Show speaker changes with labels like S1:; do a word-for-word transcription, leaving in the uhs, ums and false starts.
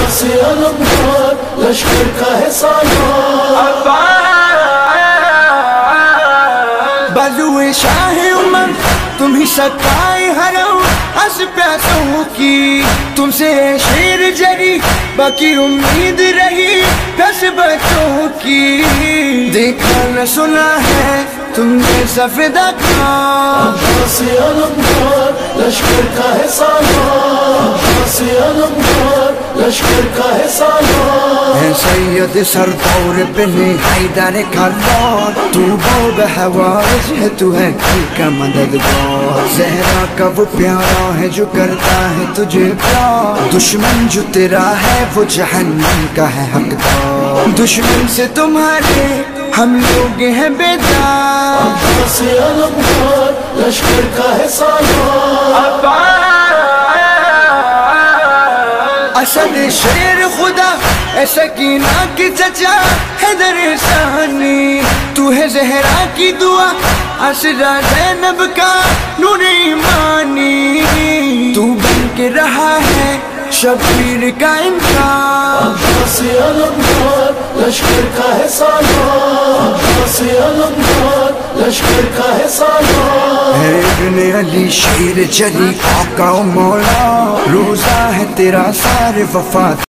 S1: سے علمدار لشکر کا ہے سالار،
S2: بازوئے شاہ عمر تم ہی سکائے حرم از پیاسوں کی، تم سے شیر جری باقی امید رہی پیاس بچوں کی، دیکھا نہ سنا ہے تم نے سفیدہ کام،
S1: سے علمدار لشکر کا ہے سالار، سے علمدار لشکر کا ہے سالار،
S2: اے سید سردور بن حیدر کرار، تو باب حوائج ہے تو ہے کل کا مددگار، زہرا کا وہ پیارا ہے جو کرتا ہے تجھے پیار، دشمن جو تیرا ہے وہ جہنم کا ہے حقدار، دشمن سے تمہارے ہم لوگ ہیں بیدار،
S1: سے علمدار لشکر کا ہے سالار،
S2: اسد شیر خدا اے سکینہ کی چچا حیدر ثانی، تو ہے زہرا کی دعا اسرا زینب کا نور ایمانی، تو بن کے رہا ہے شبیر کا انسان،
S1: سے علمدار لشکر کا ہے سالار، سے علمدار لشکر کا ہے سالار،
S2: اے ابن علی شیر جلی آقا و مولا، روزہ ہے تیرا سارے وفات